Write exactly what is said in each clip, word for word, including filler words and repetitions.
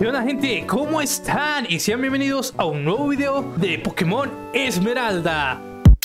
¿Qué onda, gente? ¿Cómo están? Y sean bienvenidos a un nuevo video de Pokémon Esmeralda.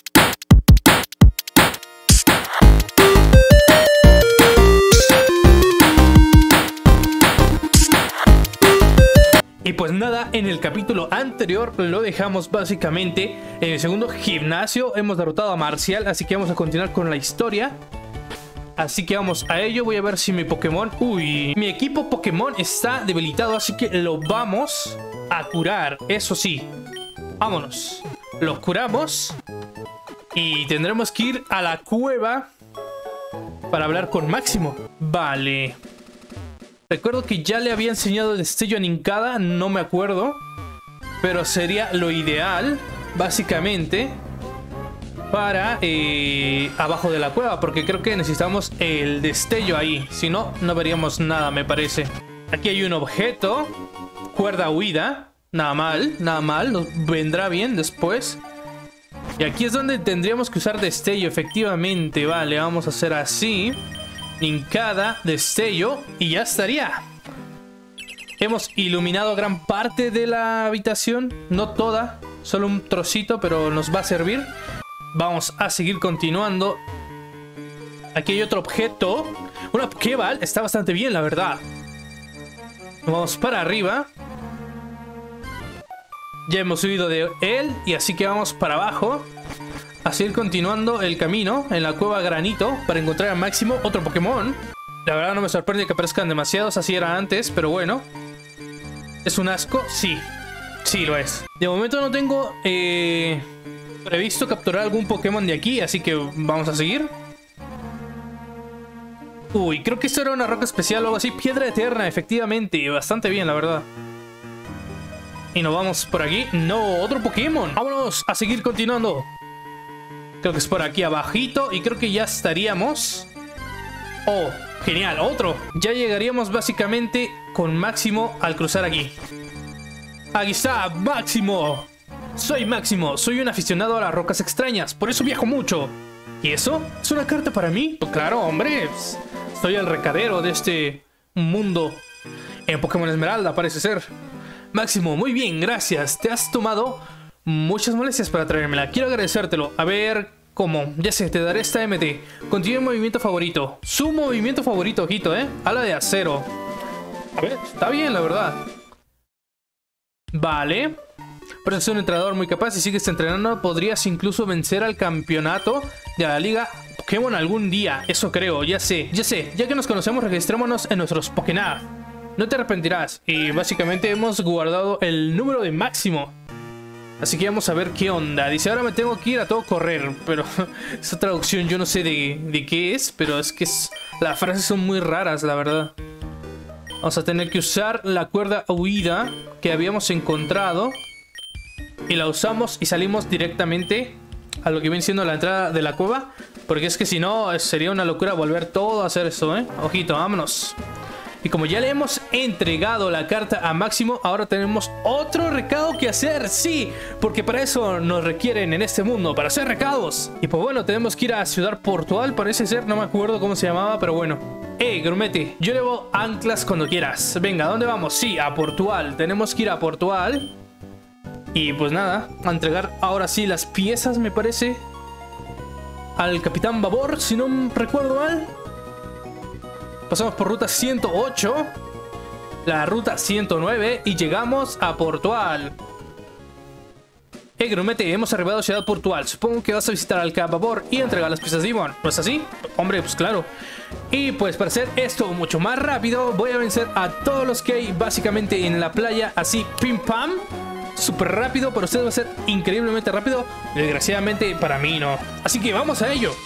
Y pues nada, en el capítulo anterior lo dejamos básicamente en el segundo gimnasio. Hemos derrotado a Marcial, así que vamos a continuar con la historia. Así que vamos a ello. Voy a ver si mi Pokémon... Uy, mi equipo Pokémon está debilitado, así que lo vamos a curar. Eso sí, vámonos. Lo curamos. Y tendremos que ir a la cueva para hablar con Máximo. Vale. Recuerdo que ya le había enseñado el destello a Nincada. No me acuerdo, pero sería lo ideal, básicamente, para eh, abajo de la cueva, porque creo que necesitamos el destello ahí. Si no, no veríamos nada, me parece. Aquí hay un objeto. Cuerda huida. Nada mal, nada mal. Nos vendrá bien después. Y aquí es donde tendríamos que usar destello, efectivamente. Vale, vamos a hacer así. Nincada, destello, y ya estaría. Hemos iluminado gran parte de la habitación. No toda, solo un trocito, pero nos va a servir. Vamos a seguir continuando. Aquí hay otro objeto. Una Pokéball. Está bastante bien, la verdad. Vamos para arriba. Ya hemos subido de él. Y así que vamos para abajo. A seguir continuando el camino en la cueva Granito para encontrar a Máximo, otro Pokémon. La verdad no me sorprende que aparezcan demasiados. Así era antes, pero bueno. ¿Es un asco? Sí. Sí, lo es. De momento no tengo... Eh... previsto capturar algún Pokémon de aquí, así que vamos a seguir. Uy, creo que esto era una roca especial o algo así. Piedra eterna, efectivamente. Bastante bien, la verdad. Y nos vamos por aquí. No, otro Pokémon. Vámonos a seguir continuando. Creo que es por aquí abajito. Y creo que ya estaríamos. Oh, genial, otro. Ya llegaríamos básicamente con Máximo al cruzar aquí. Aquí está, Máximo. Soy Máximo, soy un aficionado a las rocas extrañas, por eso viajo mucho. ¿Y eso? ¿Es una carta para mí? Pues claro, hombre. Soy el recadero de este mundo en Pokémon Esmeralda, parece ser. Máximo, muy bien, gracias. Te has tomado muchas molestias para traérmela. Quiero agradecértelo. A ver, ¿cómo? Ya sé, te daré esta M T. Continúa el movimiento favorito. Su movimiento favorito, ojito, ¿eh? Ala de acero. A ver, está bien, la verdad. Vale. Pero es un entrenador muy capaz y sigues entrenando. Podrías incluso vencer al campeonato de la liga Pokémon algún día. Eso creo, ya sé, ya sé. Ya que nos conocemos, registrémonos en nuestros Pokénav. No te arrepentirás. Y básicamente hemos guardado el número de Máximo. Así que vamos a ver qué onda. Dice, ahora me tengo que ir a todo correr. Pero esa traducción yo no sé de, de qué es. Pero es que es, las frases son muy raras, la verdad. Vamos a tener que usar la cuerda huida que habíamos encontrado. Y la usamos y salimos directamente a lo que viene siendo la entrada de la cueva. Porque es que si no, sería una locura volver todo a hacer eso, ¿eh? Ojito, vámonos. Y como ya le hemos entregado la carta a Máximo, ahora tenemos otro recado que hacer. Sí, porque para eso nos requieren en este mundo, para hacer recados. Y pues bueno, tenemos que ir a Ciudad Portual, parece ser. No me acuerdo cómo se llamaba, pero bueno. Eh, Grumete, yo llevo anclas cuando quieras. Venga, ¿a dónde vamos? Sí, a Portual. Tenemos que ir a Portual. Y pues nada, a entregar ahora sí las piezas, me parece, al Capitán Babor, si no recuerdo mal. Pasamos por ruta ciento ocho, la ruta ciento nueve y llegamos a Portual. Eh, Grumete, hemos arribado a Ciudad Portual. Supongo que vas a visitar al Cap Babor y entregar las piezas de Ivonne. ¿No es así? Hombre, pues claro. Y pues para hacer esto mucho más rápido, voy a vencer a todos los que hay básicamente en la playa, así, pim pam. Súper rápido, para ustedes va a ser increíblemente rápido. Desgraciadamente para mí no. Así que vamos a ello.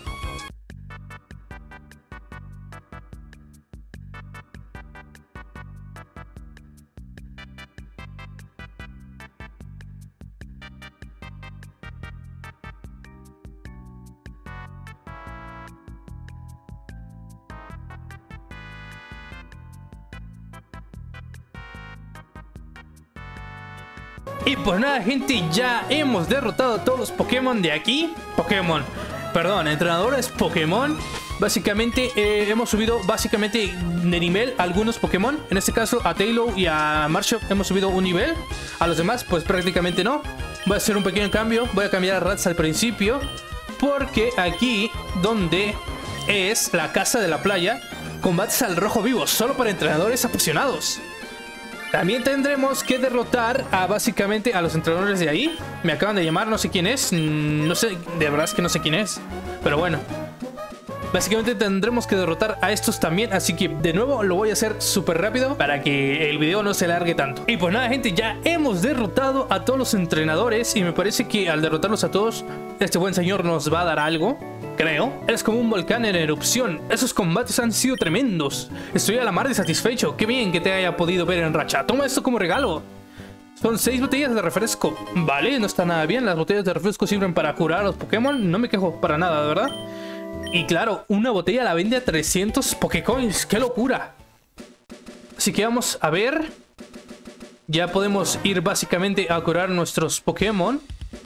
Y pues nada, gente, ya hemos derrotado a todos los Pokémon de aquí. Pokémon, perdón, entrenadores Pokémon. Básicamente eh, hemos subido básicamente de nivel a algunos Pokémon. En este caso a Taillow y a Marshall hemos subido un nivel. A los demás pues prácticamente no. Voy a hacer un pequeño cambio. Voy a cambiar a Rats al principio. Porque aquí donde es la casa de la playa, combates al rojo vivo solo para entrenadores apasionados. También tendremos que derrotar a básicamente a los entrenadores de ahí. Me acaban de llamar, no sé quién es. No sé, de verdad es que no sé quién es. Pero bueno. Básicamente tendremos que derrotar a estos también. Así que de nuevo lo voy a hacer súper rápido para que el video no se largue tanto. Y pues nada, gente, ya hemos derrotado a todos los entrenadores. Y me parece que al derrotarlos a todos, este buen señor nos va a dar algo. Creo. Es como un volcán en erupción. Esos combates han sido tremendos. Estoy a la mar de satisfecho. Qué bien que te haya podido ver en racha. Toma esto como regalo. Son seis botellas de refresco. Vale, no está nada bien. Las botellas de refresco sirven para curar a los Pokémon. No me quejo para nada, de verdad. Y claro, una botella la vende a trescientos Pokécoins. ¡Qué locura! Así que vamos a ver. Ya podemos ir básicamente a curar nuestros Pokémon.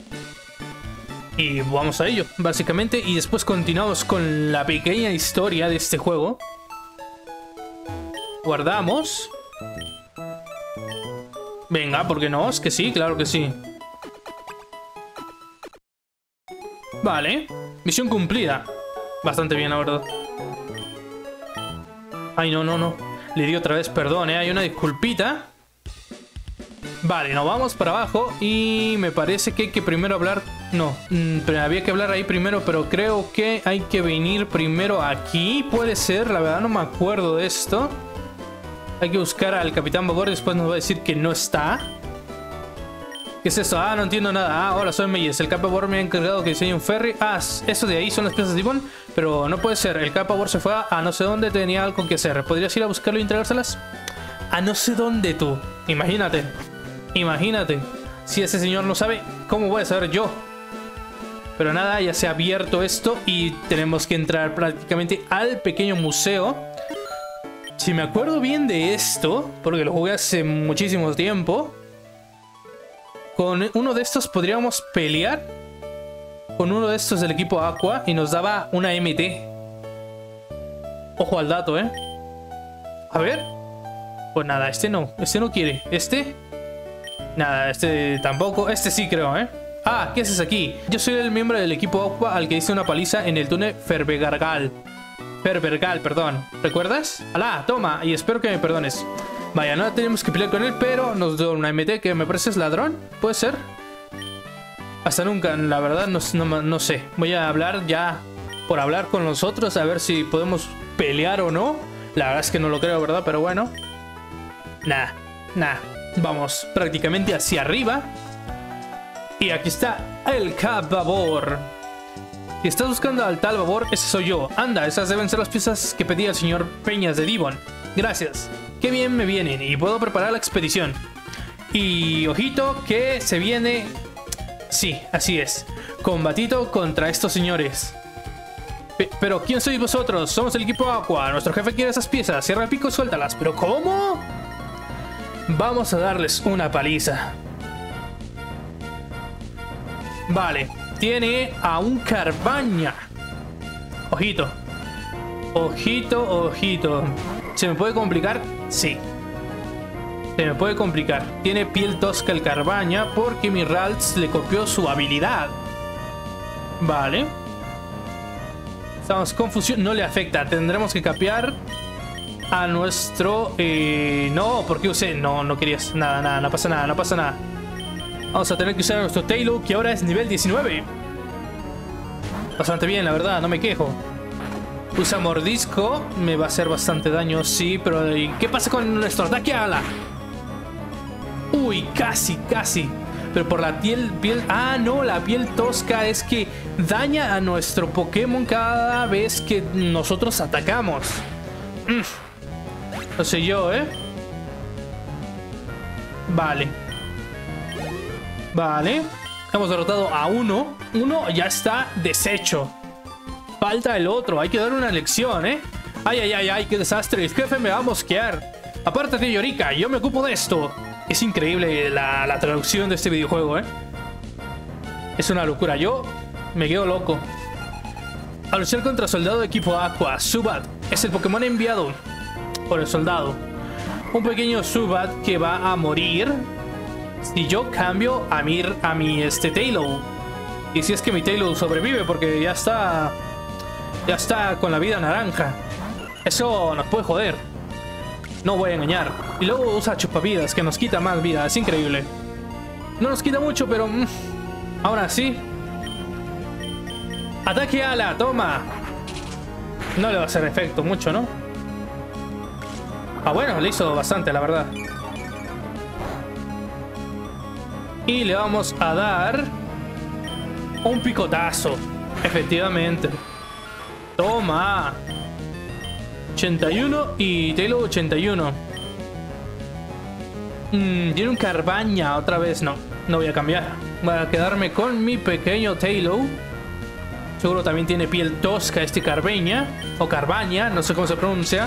Y vamos a ello, básicamente. Y después continuamos con la pequeña historia de este juego. Guardamos. Venga, ¿por qué no? Es que sí, claro que sí. Vale. Misión cumplida. Bastante bien, la verdad. Ay, no, no, no. Le di otra vez perdón, ¿eh? Hay una disculpita. Vale, nos vamos para abajo. Y me parece que hay que primero hablar... No, pero había que hablar ahí primero. Pero creo que hay que venir primero aquí. Puede ser, la verdad no me acuerdo de esto. Hay que buscar al Capitán Babor. Después nos va a decir que no está. ¿Qué es esto? Ah, no entiendo nada. Ah, hola, soy Meyes. El Capitán Babor me ha encargado que diseñe un ferry. Ah, eso de ahí son las piezas de Divon. Pero no puede ser. El Capitán Babor se fue a, a no sé dónde. Tenía algo que hacer. ¿Podrías ir a buscarlo y entregárselas? A no sé dónde tú. Imagínate. Imagínate. Si ese señor no sabe, ¿cómo voy a saber yo? Pero nada, ya se ha abierto esto. Y tenemos que entrar prácticamente al pequeño museo. Si me acuerdo bien de esto, porque lo jugué hace muchísimo tiempo, con uno de estos podríamos pelear con uno de estos del equipo Aqua y nos daba una M T. Ojo al dato, ¿eh? A ver. Pues nada, este no. Este no quiere. Este. Nada, este tampoco. Este sí creo, ¿eh? Ah, ¿qué haces aquí? Yo soy el miembro del equipo Aqua al que hice una paliza en el túnel Ferbergal. Ferbergal, perdón. ¿Recuerdas? Alá, toma. Y espero que me perdones. Vaya, no tenemos que pelear con él, pero nos dio una M T que me parece es ladrón. ¿Puede ser? Hasta nunca, la verdad, no, no, no sé. Voy a hablar ya por hablar con los otros, a ver si podemos pelear o no. La verdad es que no lo creo, ¿verdad? Pero bueno. Nah, nah. Vamos prácticamente hacia arriba. Y aquí está el Cap Babor. Si estás buscando al tal Babor, ese soy yo. Anda, esas deben ser las piezas que pedía el señor Peñas de Divon. Gracias. Qué bien me vienen y puedo preparar la expedición. Y ojito que se viene... Sí, así es. Combatito contra estos señores. P Pero ¿quién sois vosotros? Somos el equipo Aqua. Nuestro jefe quiere esas piezas. Cierra el pico y suéltalas. ¿Pero cómo? Vamos a darles una paliza. Vale. Tiene a un Carbaña. Ojito. Ojito, ojito. ¿Se me puede complicar? Sí. Se me puede complicar. Tiene piel tosca el Carbaña porque mi Ralts le copió su habilidad. Vale. Estamos confusión. No le afecta. Tendremos que capear a nuestro... Eh, no, porque usé... No, no querías. Nada, nada. No pasa nada. No pasa nada. Vamos a tener que usar a nuestro Taillow, que ahora es nivel diecinueve. Bastante bien, la verdad. No me quejo. Usa mordisco. Me va a hacer bastante daño, sí. Pero ¿qué pasa con nuestro ataque ala? Uy, casi, casi. Pero por la piel, piel... Ah, no, la piel tosca es que daña a nuestro Pokémon cada vez que nosotros atacamos. Mm. No sé yo, ¿eh? Vale. Vale. Hemos derrotado a uno. Uno ya está deshecho. Falta el otro. Hay que dar una lección, ¿eh? Ay, ay, ay, ay, qué desastre. El jefe me va a mosquear. Apártate, Yorika. Yo me ocupo de esto. Es increíble la, la traducción de este videojuego, ¿eh? Es una locura. Yo me quedo loco. A luchar contra soldado de equipo Aqua. Zubat es el Pokémon enviado por el soldado. Un pequeño Zubat que va a morir si yo cambio a mi, a mi este, Taillow. Y si es que mi Taillow sobrevive, porque ya está... Ya está con la vida naranja. Eso nos puede joder. No voy a engañar. Y luego usa chupavidas, que nos quita más vida. Es increíble. No nos quita mucho, pero... Mmm, aún así... Ataque ala, toma. No le va a hacer efecto mucho, ¿no? Ah, bueno, le hizo bastante, la verdad. Y le vamos a dar... un picotazo. Efectivamente. Toma. ochenta y uno y Taillow ochenta y uno. Mm, tiene un Carbaña otra vez. No, no voy a cambiar. Voy a quedarme con mi pequeño Taillow. Seguro también tiene piel tosca este Carbeña. O Carbaña, no sé cómo se pronuncia.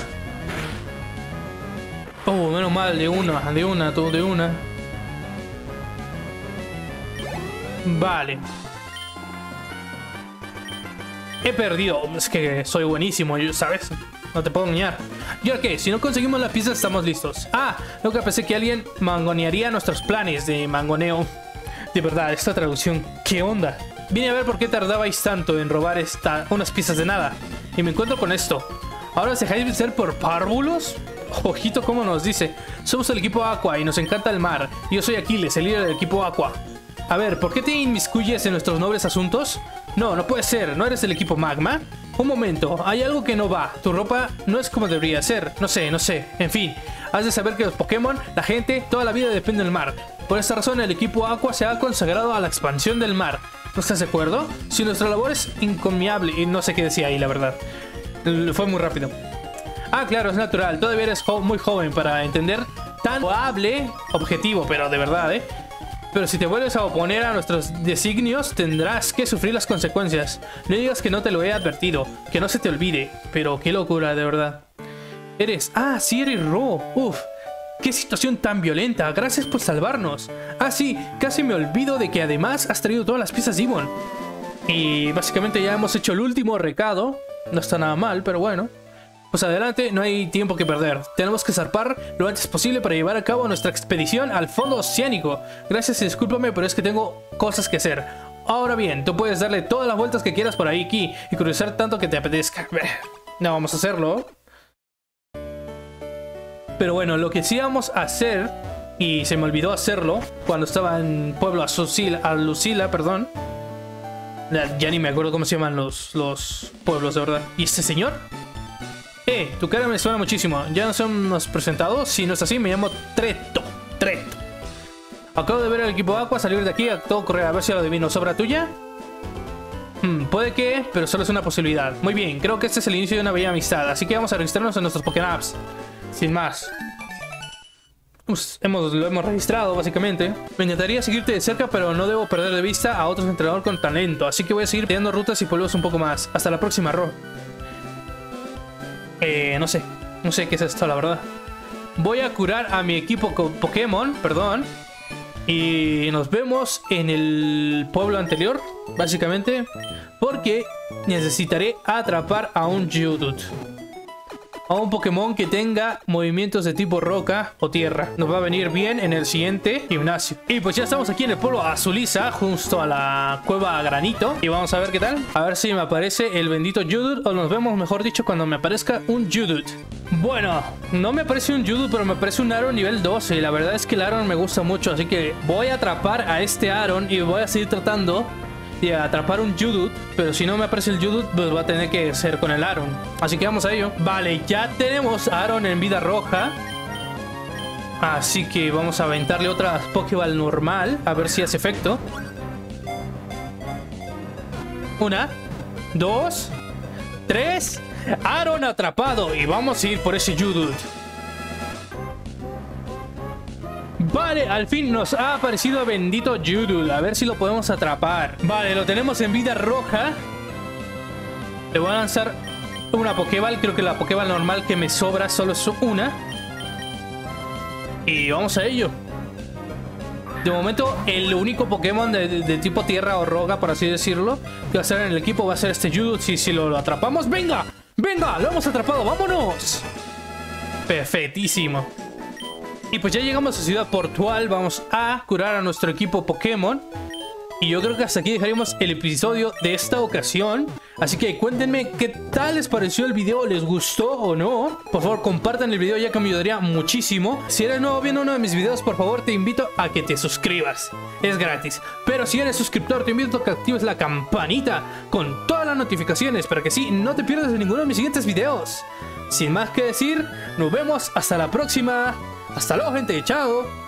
Oh, menos mal, de una, de una, todo de una. Vale. He perdido. Es que soy buenísimo, ¿sabes? No te puedo engañar. ¿Y ahora qué? Si no conseguimos la pista, estamos listos. Ah, lo que pensé que alguien mangonearía nuestros planes de mangoneo. De verdad, esta traducción, ¿qué onda? Vine a ver por qué tardabais tanto en robar esta, unas piezas de nada. Y me encuentro con esto. ¿Ahora os dejáis vencer por párvulos? Ojito cómo nos dice. Somos el equipo Aqua y nos encanta el mar. Yo soy Aquiles, el líder del equipo Aqua. A ver, ¿por qué te inmiscuyes en nuestros nobles asuntos? No, no puede ser. ¿No eres del equipo Magma? Un momento, hay algo que no va. Tu ropa no es como debería ser. No sé, no sé. En fin, has de saber que los Pokémon, la gente, toda la vida depende del mar. Por esta razón, el equipo Aqua se ha consagrado a la expansión del mar. ¿No estás de acuerdo? Si nuestra labor es encomiable... Y no sé qué decía ahí, la verdad. Fue muy rápido. Ah, claro, es natural. Todavía eres jo muy joven para entender tan loable objetivo, pero de verdad, ¿eh? Pero si te vuelves a oponer a nuestros designios, tendrás que sufrir las consecuencias. No digas que no te lo he advertido, que no se te olvide. Pero qué locura, de verdad. Eres... Ah, sí, eres Ro. Uf, qué situación tan violenta. Gracias por salvarnos. Ah, sí, casi me olvido de que además has traído todas las piezas Devon. Y básicamente ya hemos hecho el último recado. No está nada mal, pero bueno. Pues adelante, no hay tiempo que perder. Tenemos que zarpar lo antes posible para llevar a cabo nuestra expedición al fondo oceánico. Gracias y discúlpame, pero es que tengo cosas que hacer. Ahora bien, tú puedes darle todas las vueltas que quieras por ahí, aquí, y cruzar tanto que te apetezca. No vamos a hacerlo. Pero bueno, lo que sí vamos a hacer, y se me olvidó hacerlo cuando estaba en Pueblo Azucila, a Lucila, perdón. Ya ni me acuerdo cómo se llaman los, los pueblos, de verdad. ¿Y este señor? Eh, tu cara me suena muchísimo. ¿Ya nos hemos presentado? Si no es así, me llamo Treto. Treto. Acabo de ver al equipo Aqua salir de aquí a todo correr. A ver si lo adivino. ¿Sobra tuya? Hmm, puede que, pero solo es una posibilidad. Muy bien, creo que este es el inicio de una bella amistad. Así que vamos a registrarnos en nuestros Pokénaps. Sin más. Pues hemos, lo hemos registrado, básicamente. Me encantaría seguirte de cerca, pero no debo perder de vista a otros entrenadores con talento. Así que voy a seguir peleando rutas y pueblos un poco más. Hasta la próxima, Ro. Eh, no sé. No sé qué es esto, la verdad. Voy a curar a mi equipo con Pokémon, perdón. Y nos vemos en el pueblo anterior, básicamente. Porque necesitaré atrapar a un Geodude. A un Pokémon que tenga movimientos de tipo roca o tierra. Nos va a venir bien en el siguiente gimnasio. Y pues ya estamos aquí en el pueblo Azuliza, justo a la cueva Granito. Y vamos a ver qué tal. A ver si me aparece el bendito Geodude. O nos vemos, mejor dicho, cuando me aparezca un Geodude. Bueno, no me aparece un Geodude, pero me aparece un Aron nivel doce. Y la verdad es que el Aron me gusta mucho. Así que voy a atrapar a este Aron y voy a seguir tratando de atrapar un Geodude, pero si no me aparece el Geodude, pues va a tener que ser con el Aron. Así que vamos a ello. Vale, ya tenemos a Aron en vida roja. Así que vamos a aventarle otra Pokéball normal, a ver si hace efecto. Una, dos, tres. Aron atrapado. Y vamos a ir por ese Geodude. Vale, al fin nos ha aparecido bendito Geodude. A ver si lo podemos atrapar. Vale, lo tenemos en vida roja. Le voy a lanzar una Pokéball. Creo que la Pokéball normal que me sobra solo es una. Y vamos a ello. De momento, el único Pokémon de, de, de tipo tierra o roca, por así decirlo, que va a estar en el equipo va a ser este Judut. Si, si lo, lo atrapamos, ¡venga! ¡Venga! ¡Lo hemos atrapado! ¡Vámonos! Perfectísimo. Y pues ya llegamos a Ciudad Portual. Vamos a curar a nuestro equipo Pokémon. Y yo creo que hasta aquí dejaremos el episodio de esta ocasión. Así que cuéntenme qué tal les pareció el video, ¿les gustó o no? Por favor, compartan el video ya que me ayudaría muchísimo. Si eres nuevo viendo uno de mis videos, por favor te invito a que te suscribas. Es gratis. Pero si eres suscriptor, te invito a que actives la campanita con todas las notificaciones para que así no te pierdas de ninguno de mis siguientes videos. Sin más que decir, nos vemos hasta la próxima. Hasta luego, gente. Chao.